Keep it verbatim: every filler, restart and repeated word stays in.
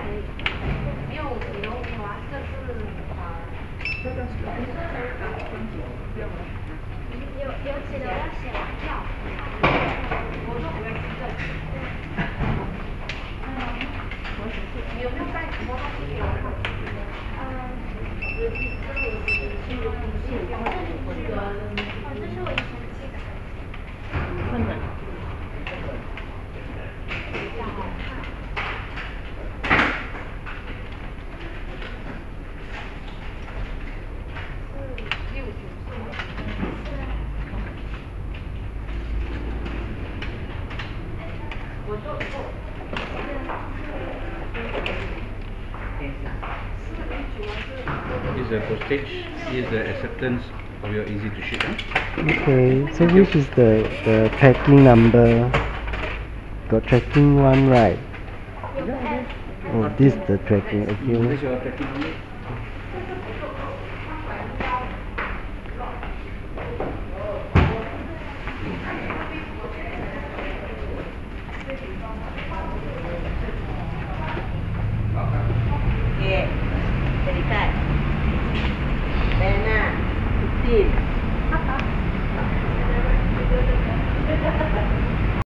没有没有没有啊，这个是啊，这个是有有几个要写票，我说我要记这个。你有没有带什么东西给我看？嗯，这是我的信用信用，我这个哦，这是我以前记的。真的。比较好看。是六九是吗？是啊。我做过。 Is the postage, is the acceptance of your easy to ship. Huh? Okay, so which is the, the tracking number? Got tracking one, right? Yeah. Oh, this is the tracking, Mm, okay. this is your tracking number.